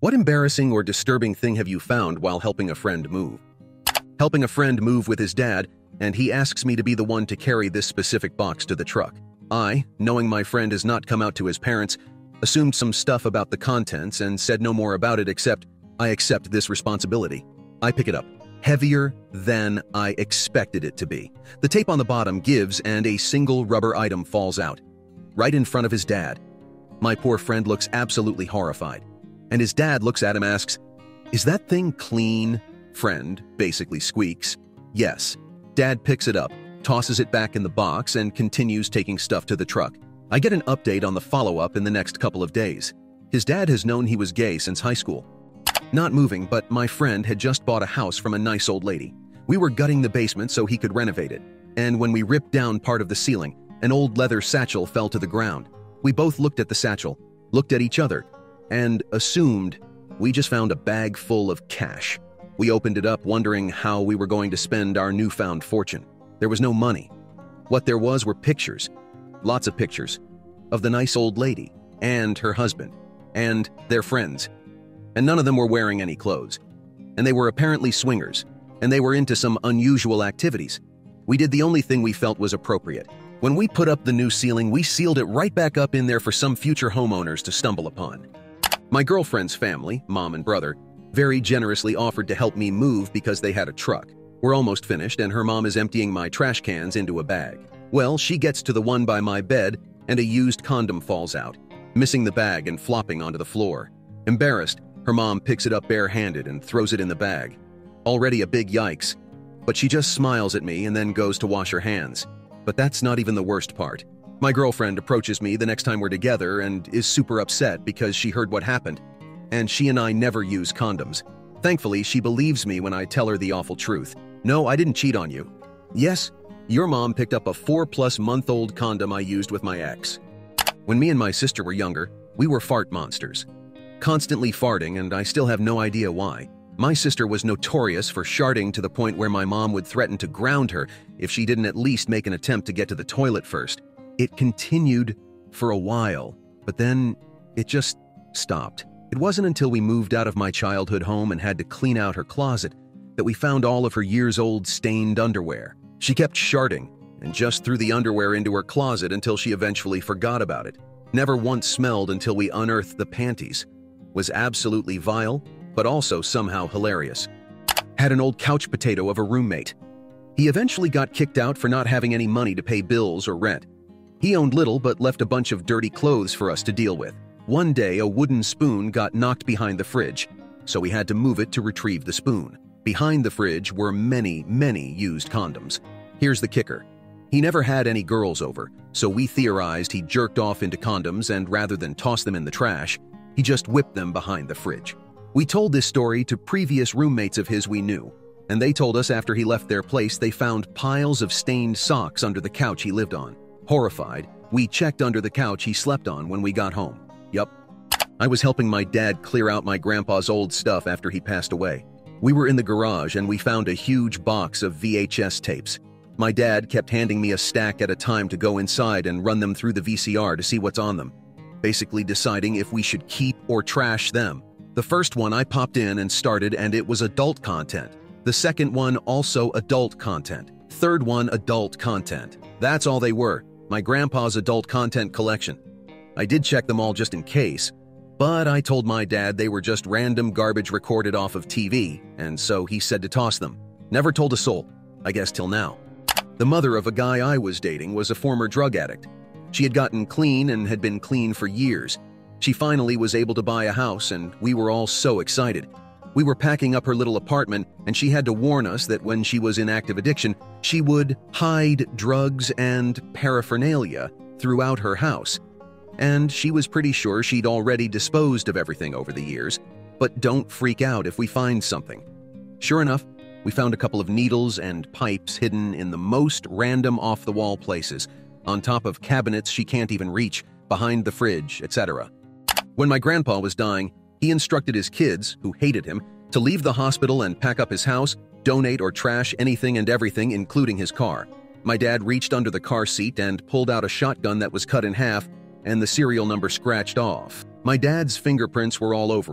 What embarrassing or disturbing thing have you found while helping a friend move? Helping a friend move with his dad, and he asks me to be the one to carry this specific box to the truck. I, knowing my friend has not come out to his parents, assumed some stuff about the contents and said no more about it except, I accept this responsibility. I pick it up. Heavier than I expected it to be. The tape on the bottom gives and a single rubber item falls out. Right in front of his dad. My poor friend looks absolutely horrified. And his dad looks at him and asks, "Is that thing clean?" Friend basically squeaks, "Yes." Dad picks it up, tosses it back in the box, and continues taking stuff to the truck. I get an update on the follow-up in the next couple of days. His dad has known he was gay since high school. Not moving, but my friend had just bought a house from a nice old lady. We were gutting the basement so he could renovate it. And when we ripped down part of the ceiling, an old leather satchel fell to the ground. We both looked at the satchel, looked at each other, and assumed we just found a bag full of cash. We opened it up wondering how we were going to spend our newfound fortune. There was no money. What there was were pictures, lots of pictures, of the nice old lady and her husband and their friends. And none of them were wearing any clothes. And they were apparently swingers, and they were into some unusual activities. We did the only thing we felt was appropriate. When we put up the new ceiling, we sealed it right back up in there for some future homeowners to stumble upon. My girlfriend's family, mom and brother, very generously offered to help me move because they had a truck. We're almost finished, and her mom is emptying my trash cans into a bag. Well, she gets to the one by my bed, and a used condom falls out, missing the bag and flopping onto the floor. Embarrassed, her mom picks it up barehanded and throws it in the bag. Already a big yikes, but she just smiles at me and then goes to wash her hands. But that's not even the worst part. My girlfriend approaches me the next time we're together and is super upset because she heard what happened. And she and I never use condoms. Thankfully, she believes me when I tell her the awful truth. No, I didn't cheat on you. Yes, your mom picked up a 4-plus-month-old condom I used with my ex. When me and my sister were younger, we were fart monsters. Constantly farting, and I still have no idea why. My sister was notorious for sharting to the point where my mom would threaten to ground her if she didn't at least make an attempt to get to the toilet first. It continued for a while, but then it just stopped. It wasn't until we moved out of my childhood home and had to clean out her closet that we found all of her years-old stained underwear. She kept sharting and just threw the underwear into her closet until she eventually forgot about it. Never once smelled until we unearthed the panties. Was absolutely vile, but also somehow hilarious. Had an old couch potato of a roommate. He eventually got kicked out for not having any money to pay bills or rent. He owned little but left a bunch of dirty clothes for us to deal with. One day, a wooden spoon got knocked behind the fridge, so we had to move it to retrieve the spoon. Behind the fridge were many, many used condoms. Here's the kicker. He never had any girls over, so we theorized he jerked off into condoms and rather than toss them in the trash, he just whipped them behind the fridge. We told this story to previous roommates of his we knew, and they told us after he left their place they found piles of stained socks under the couch he lived on. Horrified, we checked under the couch he slept on when we got home. Yup. I was helping my dad clear out my grandpa's old stuff after he passed away. We were in the garage and we found a huge box of VHS tapes. My dad kept handing me a stack at a time to go inside and run them through the VCR to see what's on them, basically deciding if we should keep or trash them. The first one I popped in and started and it was adult content. The second one also adult content. Third one adult content. That's all they were, my grandpa's adult content collection. I did check them all just in case, but I told my dad they were just random garbage recorded off of TV, and so he said to toss them. Never told a soul, I guess till now. The mother of a guy I was dating was a former drug addict. She had gotten clean and had been clean for years. She finally was able to buy a house, and we were all so excited. We were packing up her little apartment, and she had to warn us that when she was in active addiction, she would hide drugs and paraphernalia throughout her house. And she was pretty sure she'd already disposed of everything over the years, but don't freak out if we find something. Sure enough, we found a couple of needles and pipes hidden in the most random off-the-wall places, on top of cabinets she can't even reach, behind the fridge, etc. When my grandpa was dying, he instructed his kids, who hated him, to leave the hospital and pack up his house, donate or trash anything and everything, including his car. My dad reached under the car seat and pulled out a shotgun that was cut in half and the serial number scratched off. My dad's fingerprints were all over it,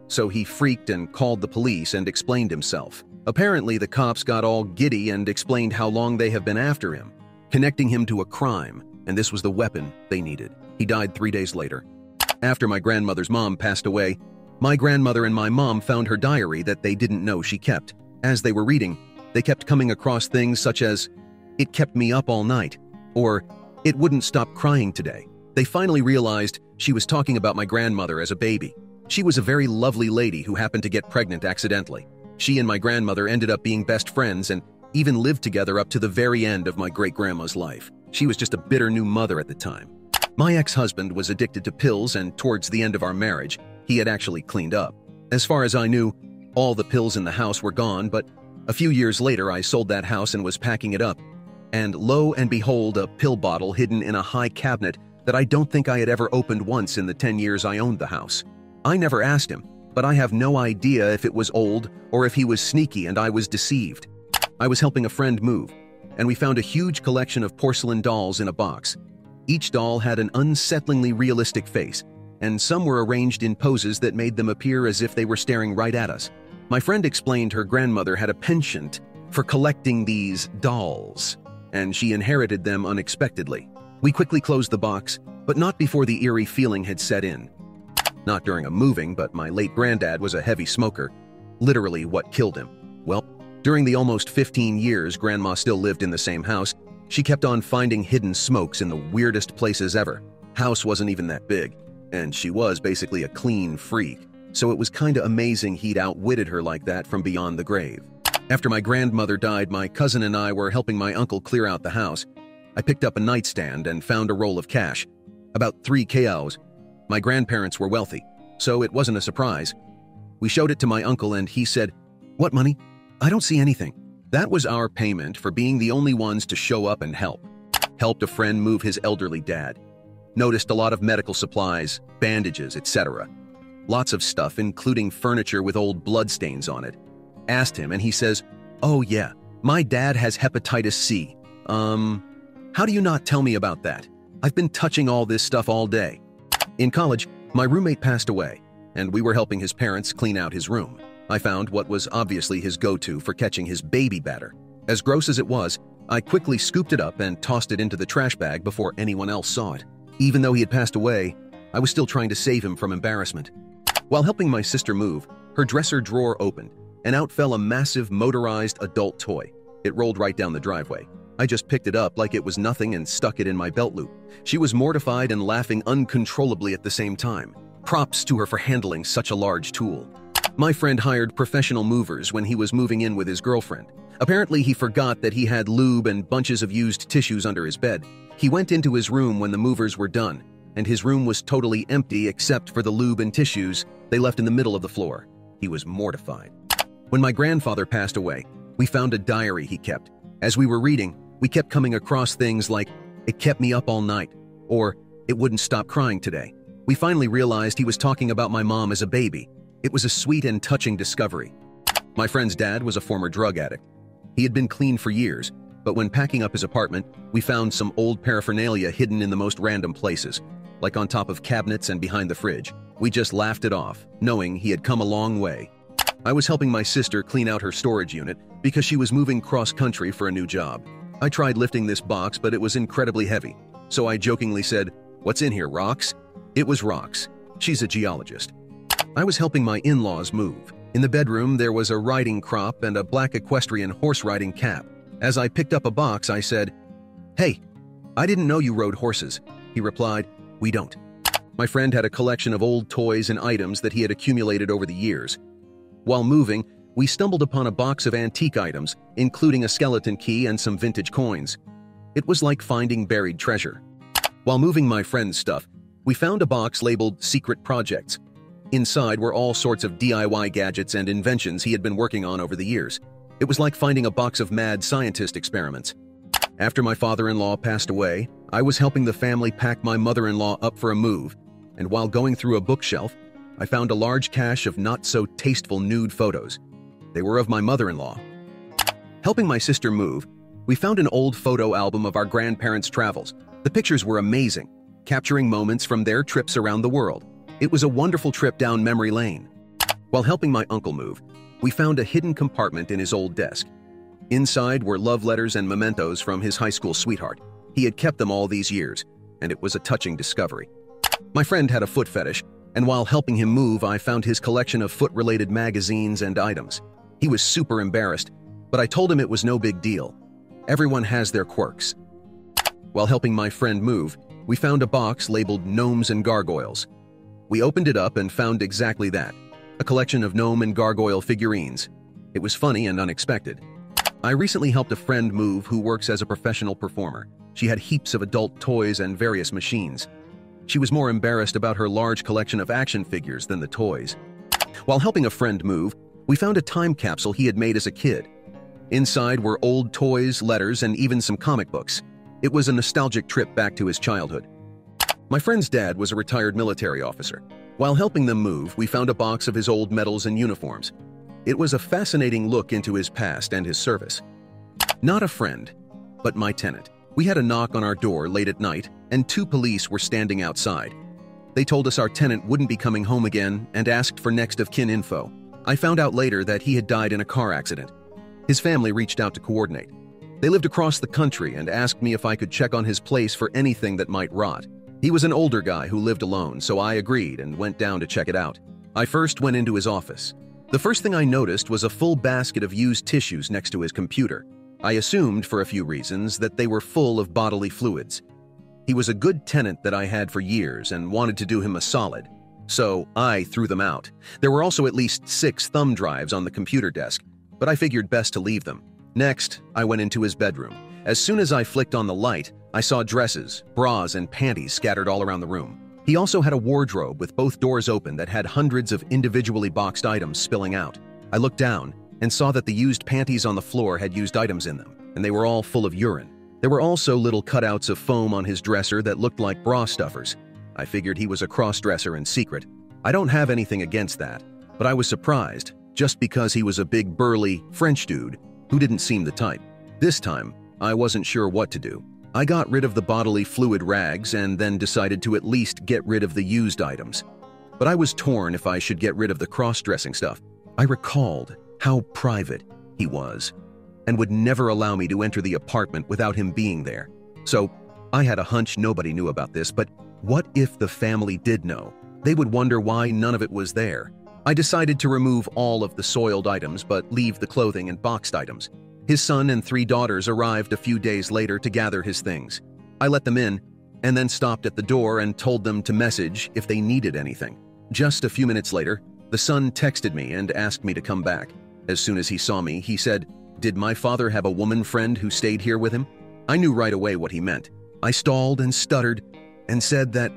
so he freaked and called the police and explained himself. Apparently, the cops got all giddy and explained how long they have been after him, connecting him to a crime, and this was the weapon they needed. He died 3 days later. After my grandmother's mom passed away, my grandmother and my mom found her diary that they didn't know she kept. As they were reading, they kept coming across things such as, "It kept me up all night," or "It wouldn't stop crying today." They finally realized she was talking about my grandmother as a baby. She was a very lovely lady who happened to get pregnant accidentally. She and my grandmother ended up being best friends and even lived together up to the very end of my great-grandma's life. She was just a bitter new mother at the time. My ex-husband was addicted to pills, and towards the end of our marriage, he had actually cleaned up. As far as I knew, all the pills in the house were gone, but a few years later I sold that house and was packing it up. And lo and behold, a pill bottle hidden in a high cabinet that I don't think I had ever opened once in the 10 years I owned the house. I never asked him, but I have no idea if it was old or if he was sneaky and I was deceived. I was helping a friend move, and we found a huge collection of porcelain dolls in a box. Each doll had an unsettlingly realistic face, and some were arranged in poses that made them appear as if they were staring right at us. My friend explained her grandmother had a penchant for collecting these dolls, and she inherited them unexpectedly. We quickly closed the box, but not before the eerie feeling had set in. Not during a moving, but my late granddad was a heavy smoker. Literally what killed him. Well, during the almost 15 years Grandma still lived in the same house, she kept on finding hidden smokes in the weirdest places ever. House wasn't even that big, and she was basically a clean freak, so it was kinda amazing he'd outwitted her like that from beyond the grave. After my grandmother died, my cousin and I were helping my uncle clear out the house. I picked up a nightstand and found a roll of cash, about 3 KLs. My grandparents were wealthy, so it wasn't a surprise. We showed it to my uncle and he said, "What money? I don't see anything." That was our payment for being the only ones to show up and help. Helped a friend move his elderly dad. Noticed a lot of medical supplies, bandages, etc. Lots of stuff, including furniture with old bloodstains on it. Asked him and he says, "Oh yeah, my dad has hepatitis C. How do you not tell me about that? I've been touching all this stuff all day." In college, my roommate passed away, and we were helping his parents clean out his room. I found what was obviously his go-to for catching his baby batter. As gross as it was, I quickly scooped it up and tossed it into the trash bag before anyone else saw it. Even though he had passed away, I was still trying to save him from embarrassment. While helping my sister move, her dresser drawer opened, and out fell a massive motorized adult toy. It rolled right down the driveway. I just picked it up like it was nothing and stuck it in my belt loop. She was mortified and laughing uncontrollably at the same time. Props to her for handling such a large tool. My friend hired professional movers when he was moving in with his girlfriend. Apparently, he forgot that he had lube and bunches of used tissues under his bed. He went into his room when the movers were done, and his room was totally empty except for the lube and tissues they left in the middle of the floor. He was mortified. When my grandfather passed away, we found a diary he kept. As we were reading, we kept coming across things like, "It kept me up all night," or "It wouldn't stop crying today." We finally realized he was talking about my mom as a baby. It was a sweet and touching discovery. My friend's dad was a former drug addict. He had been clean for years, but when packing up his apartment, we found some old paraphernalia hidden in the most random places, like on top of cabinets and behind the fridge. We just laughed it off, knowing he had come a long way. I was helping my sister clean out her storage unit because she was moving cross-country for a new job. I tried lifting this box, but it was incredibly heavy, so I jokingly said, "What's in here, rocks?" It was rocks. She's a geologist. I was helping my in-laws move. In the bedroom, there was a riding crop and a black equestrian horse riding cap. As I picked up a box, I said, "Hey, I didn't know you rode horses." He replied, "We don't." My friend had a collection of old toys and items that he had accumulated over the years. While moving, we stumbled upon a box of antique items, including a skeleton key and some vintage coins. It was like finding buried treasure. While moving my friend's stuff, we found a box labeled Secret Projects. Inside were all sorts of DIY gadgets and inventions he had been working on over the years. It was like finding a box of mad scientist experiments. After my father-in-law passed away, I was helping the family pack my mother-in-law up for a move, and while going through a bookshelf, I found a large cache of not-so-tasteful nude photos. They were of my mother-in-law. Helping my sister move, we found an old photo album of our grandparents' travels. The pictures were amazing, capturing moments from their trips around the world. It was a wonderful trip down memory lane. While helping my uncle move, we found a hidden compartment in his old desk. Inside were love letters and mementos from his high school sweetheart. He had kept them all these years, and it was a touching discovery. My friend had a foot fetish, and while helping him move, I found his collection of foot-related magazines and items. He was super embarrassed, but I told him it was no big deal. Everyone has their quirks. While helping my friend move, we found a box labeled Gnomes and Gargoyles. We opened it up and found exactly that, a collection of gnome and gargoyle figurines. It was funny and unexpected. I recently helped a friend move who works as a professional performer. She had heaps of adult toys and various machines. She was more embarrassed about her large collection of action figures than the toys. While helping a friend move, we found a time capsule he had made as a kid. Inside were old toys, letters, and even some comic books. It was a nostalgic trip back to his childhood. My friend's dad was a retired military officer. While helping them move, we found a box of his old medals and uniforms. It was a fascinating look into his past and his service. Not a friend, but my tenant. We had a knock on our door late at night, and 2 police were standing outside. They told us our tenant wouldn't be coming home again and asked for next of kin info. I found out later that he had died in a car accident. His family reached out to coordinate. They lived across the country and asked me if I could check on his place for anything that might rot. He was an older guy who lived alone, so I agreed and went down to check it out. I first went into his office. The first thing I noticed was a full basket of used tissues next to his computer. I assumed, for a few reasons, that they were full of bodily fluids. He was a good tenant that I had for years and wanted to do him a solid, so I threw them out. There were also at least 6 thumb drives on the computer desk, but I figured best to leave them. Next, I went into his bedroom. As soon as I flicked on the light, I saw dresses, bras, and panties scattered all around the room. He also had a wardrobe with both doors open that had hundreds of individually boxed items spilling out. I looked down and saw that the used panties on the floor had used items in them, and they were all full of urine. There were also little cutouts of foam on his dresser that looked like bra stuffers. I figured he was a cross-dresser in secret. I don't have anything against that, but I was surprised, just because he was a big burly French dude who didn't seem the type. This time, I wasn't sure what to do. I got rid of the bodily fluid rags and then decided to at least get rid of the used items. But I was torn if I should get rid of the cross-dressing stuff. I recalled how private he was and would never allow me to enter the apartment without him being there. So I had a hunch nobody knew about this, but what if the family did know? They would wonder why none of it was there. I decided to remove all of the soiled items but leave the clothing and boxed items. His son and 3 daughters arrived a few days later to gather his things. I let them in and then stopped at the door and told them to message if they needed anything. Just a few minutes later, the son texted me and asked me to come back. As soon as he saw me, he said, "Did my father have a woman friend who stayed here with him?" I knew right away what he meant. I stalled and stuttered and said that,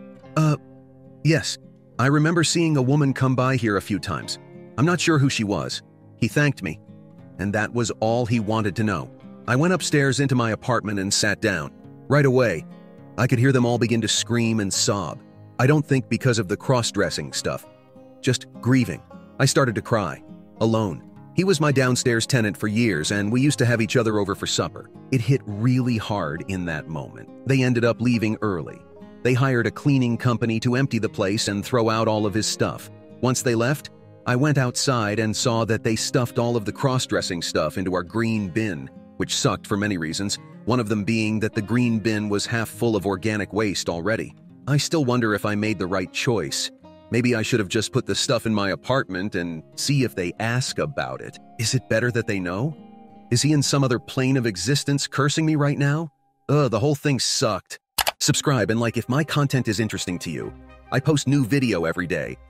yes. I remember seeing a woman come by here a few times. I'm not sure who she was. He thanked me, and that was all he wanted to know. I went upstairs into my apartment and sat down. Right away, I could hear them all begin to scream and sob. I don't think because of the cross-dressing stuff, just grieving. I started to cry, alone. He was my downstairs tenant for years, and we used to have each other over for supper. It hit really hard in that moment. They ended up leaving early. They hired a cleaning company to empty the place and throw out all of his stuff. Once they left, I went outside and saw that they stuffed all of the cross-dressing stuff into our green bin, which sucked for many reasons, one of them being that the green bin was half full of organic waste already. I still wonder if I made the right choice. Maybe I should have just put the stuff in my apartment and see if they ask about it. Is it better that they know? Is he in some other plane of existence cursing me right now? The whole thing sucked. Subscribe and like if my content is interesting to you. I post new video every day,